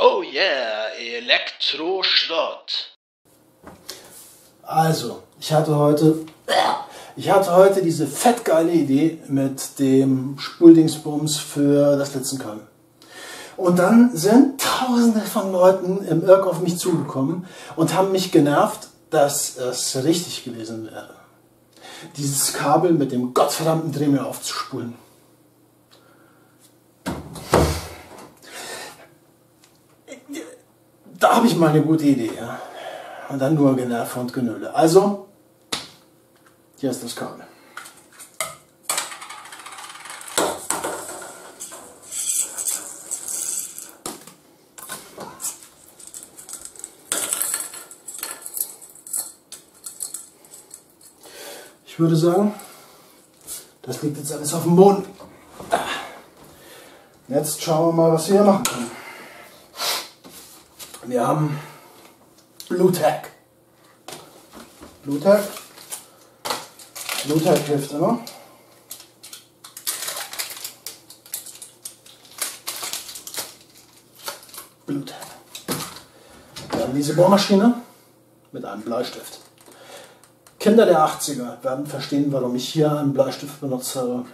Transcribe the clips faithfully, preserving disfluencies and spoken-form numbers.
Oh yeah, Elektroschrott. Also, ich hatte heute, ich hatte heute diese fettgeile Idee mit dem Spuldingsbums für das Litzenkern. Und dann sind tausende von Leuten im Irk auf mich zugekommen und haben mich genervt, dass es richtig gewesen wäre, dieses Kabel mit dem gottverdammten Drehmehl aufzuspulen. Da habe ich mal eine gute Idee. Ja? Und dann nur Generve und Genöle. Also, hier ist das Kabel. Ich würde sagen, das liegt jetzt alles auf dem Boden. Jetzt schauen wir mal, was wir hier machen können. Wir haben Blu-Tack. Blu-Tack. Blu-Tack hilft immer. Blu-Tack. Wir haben diese Bohrmaschine mit einem Bleistift. Kinder der achtziger werden verstehen, warum ich hier einen Bleistift benutzt habe.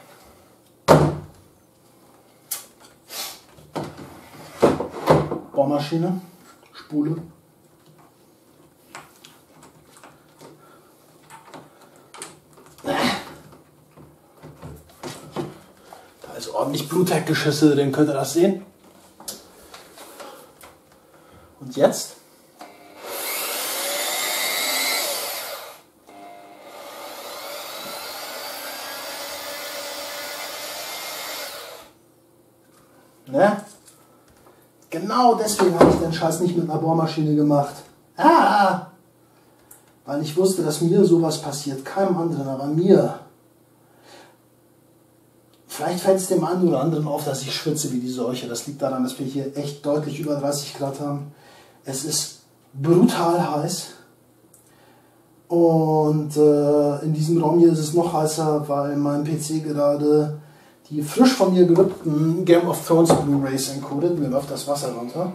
Bohrmaschine, Spule. Da ist ordentlich Blu-Tack geschüsselt, den könnt ihr das sehen. Und jetzt? Ne? Genau deswegen habe ich den Scheiß nicht mit einer Bohrmaschine gemacht. Ah! Weil ich wusste, dass mir sowas passiert. Keinem anderen, aber mir. Vielleicht fällt es dem einen oder anderen auf, dass ich schwitze wie die Seuche. Das liegt daran, dass wir hier echt deutlich über dreißig Grad haben. Es ist brutal heiß. Und äh, in diesem Raum hier ist es noch heißer, weil mein P C gerade die frisch von mir gerippten Game of Thrones Blu-rays encodet. Mir läuft das Wasser runter.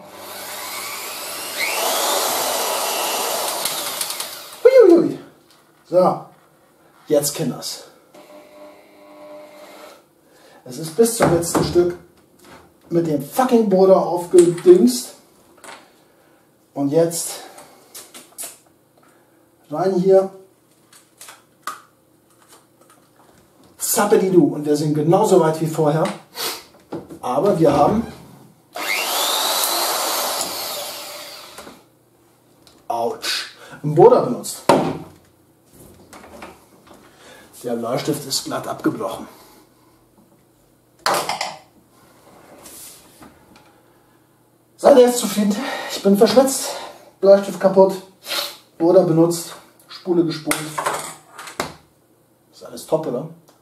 Huiuiui. So, jetzt Kinders. Es ist bis zum letzten Stück mit dem fucking Bohrer aufgedingst. Und jetzt rein hier. Zappelidu. Und wir sind genauso weit wie vorher. Aber wir haben Autsch. Einen Bohrer benutzt. Der Bleistift ist glatt abgebrochen. Seid ihr jetzt zufrieden? Ich bin verschwitzt. Bleistift kaputt. Bohrer benutzt. Spule gespult. Ist alles top, oder?